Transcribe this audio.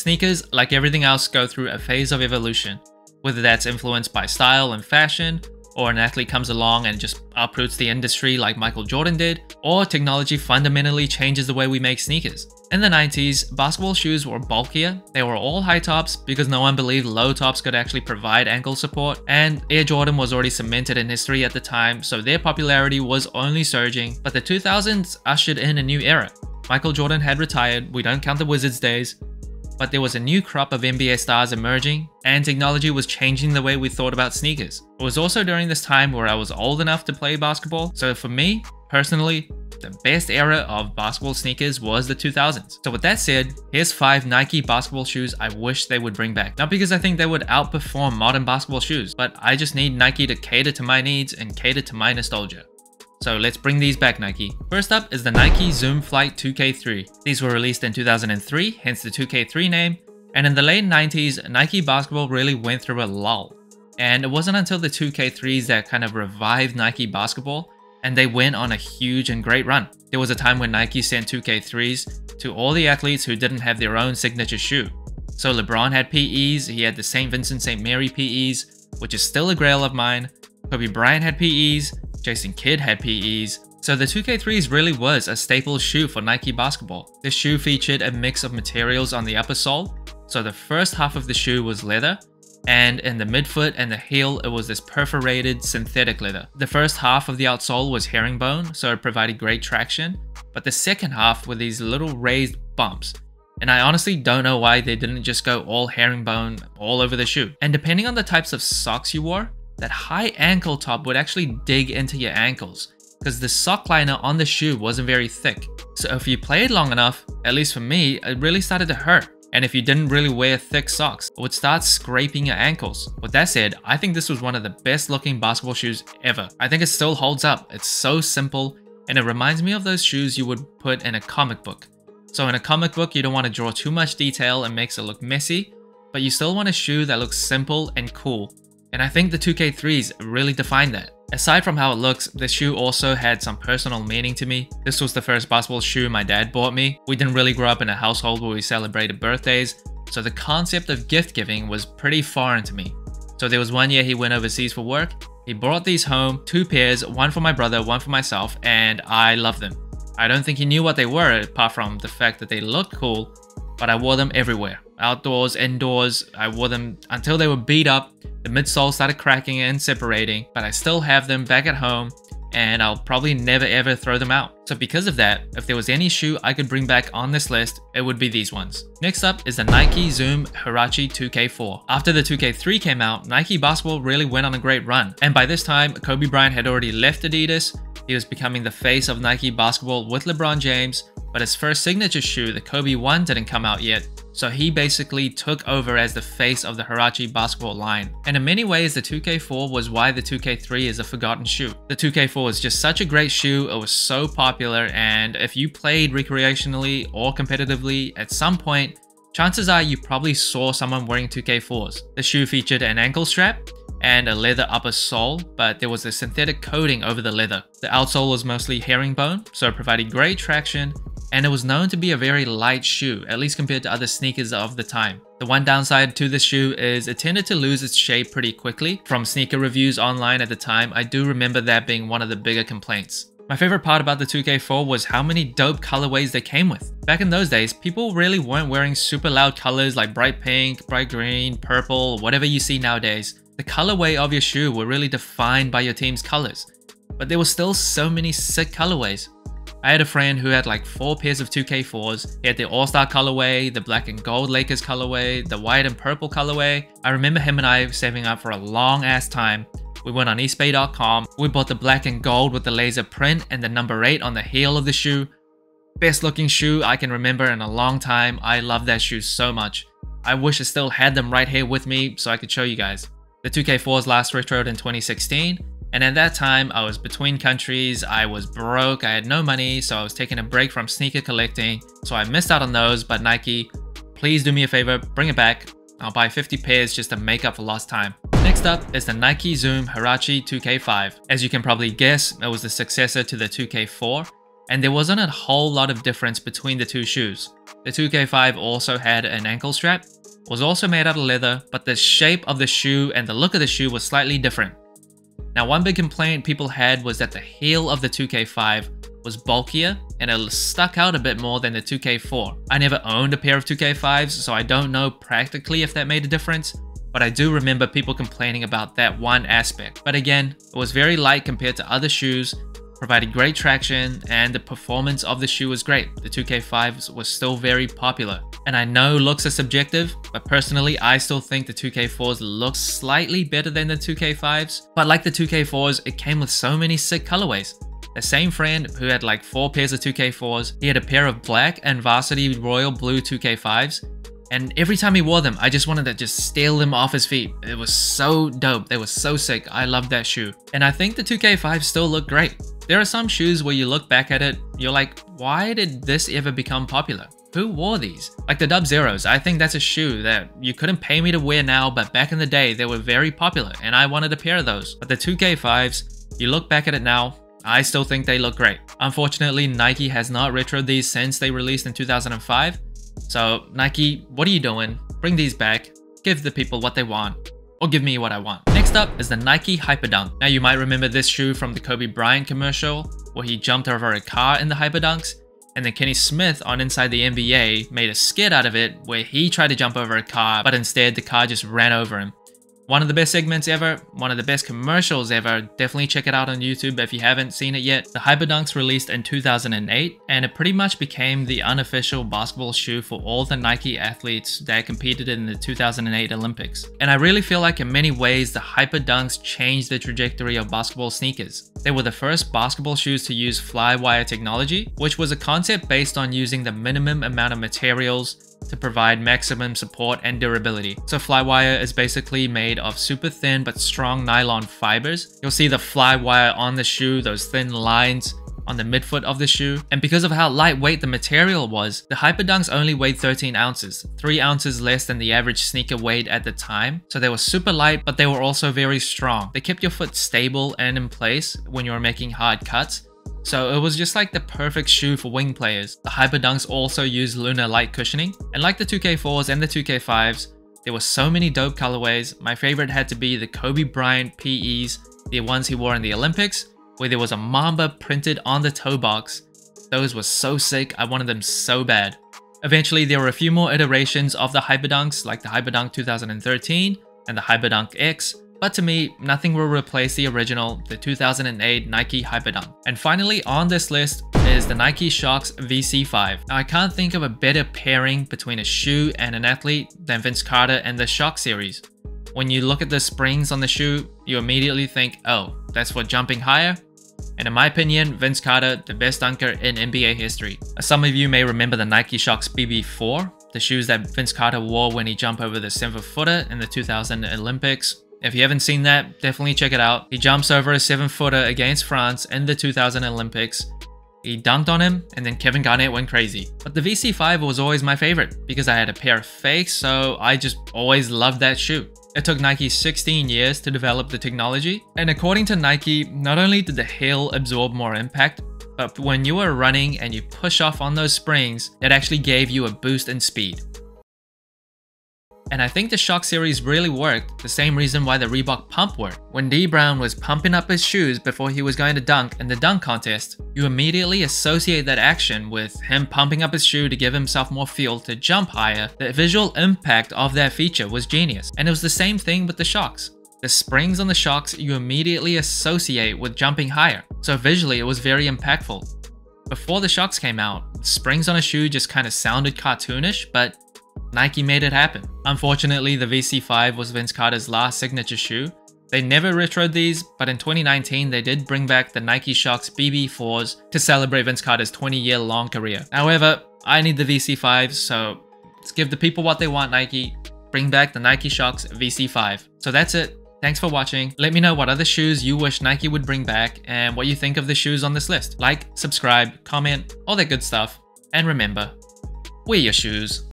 Sneakers, like everything else, go through a phase of evolution, whether that's influenced by style and fashion, or an athlete comes along and just uproots the industry like Michael Jordan did, or technology fundamentally changes the way we make sneakers. In the 90s, basketball shoes were bulkier, they were all high tops because no one believed low tops could actually provide ankle support, and Air Jordan was already cemented in history at the time, so their popularity was only surging. But the 2000s ushered in a new era. Michael Jordan had retired, we don't count the Wizards days, but there was a new crop of NBA stars emerging, and technology was changing the way we thought about sneakers. It was also during this time where I was old enough to play basketball, so for me, personally, the best era of basketball sneakers was the 2000s. So with that said, here's 5 Nike basketball shoes I wish they would bring back. Not because I think they would outperform modern basketball shoes, but I just need Nike to cater to my needs and cater to my nostalgia. So let's bring these back, Nike. First up is the Nike Zoom Flight 2K3. These were released in 2003, hence the 2K3 name, and in the late 90s, Nike basketball really went through a lull. And it wasn't until the 2K3s that kind of revived Nike basketball, and they went on a huge and great run. There was a time when Nike sent 2K3s to all the athletes who didn't have their own signature shoe. So LeBron had PEs, he had the St. Vincent St. Mary PEs, which is still a grail of mine. Kobe Bryant had PEs, Jason Kidd had PEs, so the 2K3s really was a staple shoe for Nike basketball. This shoe featured a mix of materials on the upper sole, so the first half of the shoe was leather, and in the midfoot and the heel it was this perforated synthetic leather. The first half of the outsole was herringbone, so it provided great traction, but the second half were these little raised bumps. And I honestly don't know why they didn't just go all herringbone all over the shoe. And depending on the types of socks you wore, that high ankle top would actually dig into your ankles because the sock liner on the shoe wasn't very thick. So if you played long enough, at least for me, it really started to hurt. And if you didn't really wear thick socks, it would start scraping your ankles. With that said, I think this was one of the best looking basketball shoes ever. I think it still holds up. It's so simple and it reminds me of those shoes you would put in a comic book. So in a comic book, you don't want to draw too much detail and makes it look messy, but you still want a shoe that looks simple and cool. And I think the 2K3s really define that. Aside from how it looks, the shoe also had some personal meaning to me. This was the first basketball shoe my dad bought me. We didn't really grow up in a household where we celebrated birthdays, so the concept of gift giving was pretty foreign to me. So there was one year he went overseas for work, he brought these home, 2 pairs, one for my brother, one for myself, and I loved them. I don't think he knew what they were apart from the fact that they looked cool, but I wore them everywhere. Outdoors, indoors, I wore them until they were beat up, the midsole started cracking and separating, but I still have them back at home and I'll probably never ever throw them out. So because of that, if there was any shoe I could bring back on this list, it would be these ones. Next up is the Nike Zoom Huarache 2K4. After the 2K3 came out, Nike basketball really went on a great run, and by this time, Kobe Bryant had already left Adidas. He was becoming the face of Nike basketball with LeBron James, but his first signature shoe, the Kobe 1, didn't come out yet, so he basically took over as the face of the Huarache basketball line. And in many ways, the 2K4 was why the 2K3 is a forgotten shoe. The 2K4 was just such a great shoe, it was so popular, and if you played recreationally or competitively at some point, chances are you probably saw someone wearing 2K4s. The shoe featured an ankle strap and a leather upper sole, but there was a synthetic coating over the leather. The outsole was mostly herringbone, so it provided great traction, and it was known to be a very light shoe, at least compared to other sneakers of the time. The one downside to this shoe is it tended to lose its shape pretty quickly. From sneaker reviews online at the time, I do remember that being one of the bigger complaints. My favorite part about the 2K4 was how many dope colorways they came with. Back in those days, people really weren't wearing super loud colors like bright pink, bright green, purple, whatever you see nowadays. The colorway of your shoe were really defined by your team's colors, but there were still so many sick colorways. I had a friend who had like 4 pairs of 2K4s. He had the All-Star colorway, the black and gold Lakers colorway, the white and purple colorway. I remember him and I saving up for a long ass time. We went on eastbay.com, we bought the black and gold with the laser print and the number 8 on the heel of the shoe. Best looking shoe I can remember in a long time. I love that shoe so much. I wish I still had them right here with me so I could show you guys. The 2K4s last retroed in 2016, and at that time I was between countries, I was broke, I had no money, so I was taking a break from sneaker collecting, so I missed out on those. But Nike, please do me a favor, bring it back. I'll buy 50 pairs just to make up for lost time. Next up is the Nike Zoom Huarache 2K5. As you can probably guess, it was the successor to the 2K4, and there wasn't a whole lot of difference between the two shoes. The 2K5 also had an ankle strap, was also made out of leather, but the shape of the shoe and the look of the shoe was slightly different. Now, one big complaint people had was that the heel of the 2K5 was bulkier and it stuck out a bit more than the 2K4. I never owned a pair of 2K5s, so I don't know practically if that made a difference, but I do remember people complaining about that one aspect. But again, it was very light compared to other shoes, provided great traction, and the performance of the shoe was great. The 2K5s was still very popular. And I know looks are subjective, but personally I still think the 2K4s look slightly better than the 2K5s. But like the 2K4s, it came with so many sick colorways. The same friend who had like 4 pairs of 2K4s, he had a pair of black and varsity royal blue 2K5s. And every time he wore them, I just wanted to just steal them off his feet. It was so dope. They were so sick. I loved that shoe. And I think the 2K5s still look great. There are some shoes where you look back at it, you're like, why did this ever become popular? Who wore these? Like the Dub Zeros, I think that's a shoe that you couldn't pay me to wear now, but back in the day, they were very popular and I wanted a pair of those. But the 2K5s, you look back at it now, I still think they look great. Unfortunately, Nike has not retroed these since they released in 2005. So Nike, what are you doing? Bring these back, give the people what they want, or give me what I want. Next up is the Nike Hyperdunk. Now you might remember this shoe from the Kobe Bryant commercial, where he jumped over a car in the Hyperdunks, and then Kenny Smith on Inside the NBA made a skit out of it where he tried to jump over a car, but instead the car just ran over him. One of the best segments ever, one of the best commercials ever. Definitely check it out on YouTube if you haven't seen it yet. The Hyperdunks released in 2008, and it pretty much became the unofficial basketball shoe for all the Nike athletes that competed in the 2008 Olympics. And I really feel like in many ways, the Hyperdunks changed the trajectory of basketball sneakers. They were the first basketball shoes to use Flywire technology, which was a concept based on using the minimum amount of materials to provide maximum support and durability. So Flywire is basically made of super thin but strong nylon fibers. You'll see the Flywire on the shoe, those thin lines on the midfoot of the shoe. And because of how lightweight the material was, the Hyperdunks only weighed 13 ounces, 3 ounces less than the average sneaker weighed at the time. So they were super light, but they were also very strong. They kept your foot stable and in place when you were making hard cuts. So it was just like the perfect shoe for wing players. The Hyperdunks also use lunar light cushioning. And like the 2K4s and the 2K5s, there were so many dope colorways. My favorite had to be the Kobe Bryant PEs, the ones he wore in the Olympics, where there was a Mamba printed on the toe box. Those were so sick, I wanted them so bad. Eventually, there were a few more iterations of the Hyperdunks, like the Hyperdunk 2013 and the Hyperdunk X. But to me, nothing will replace the original, the 2008 Nike Hyperdunk. And finally on this list is the Nike Shox VC5. Now I can't think of a better pairing between a shoe and an athlete than Vince Carter and the Shox series. When you look at the springs on the shoe, you immediately think, oh, that's for jumping higher? And in my opinion, Vince Carter, the best dunker in NBA history. Some of you may remember the Nike Shox BB4, the shoes that Vince Carter wore when he jumped over the 7-footer in the 2000 Olympics. If you haven't seen that, definitely check it out. He jumps over a 7-footer against France in the 2000 Olympics. He dunked on him, and then Kevin Garnett went crazy. But the VC5 was always my favorite because I had a pair of fakes, so I just always loved that shoe. It took Nike 16 years to develop the technology, and according to Nike, not only did the heel absorb more impact, but when you were running and you push off on those springs, it actually gave you a boost in speed. And I think the Shox series really worked, the same reason why the Reebok Pump worked. When D Brown was pumping up his shoes before he was going to dunk in the dunk contest, you immediately associate that action with him pumping up his shoe to give himself more fuel to jump higher. The visual impact of that feature was genius. And it was the same thing with the Shox. The springs on the Shox you immediately associate with jumping higher. So visually it was very impactful. Before the Shox came out, springs on a shoe just kind of sounded cartoonish, but Nike made it happen. Unfortunately, the VC5 was Vince Carter's last signature shoe. They never retroed these, but in 2019 they did bring back the Nike Shox BB4s to celebrate Vince Carter's 20-year long career. However, I need the VC5s, so let's give the people what they want, Nike. Bring back the Nike Shox VC5. So that's it. Thanks for watching. Let me know what other shoes you wish Nike would bring back and what you think of the shoes on this list. Like, subscribe, comment, all that good stuff. And remember, wear your shoes.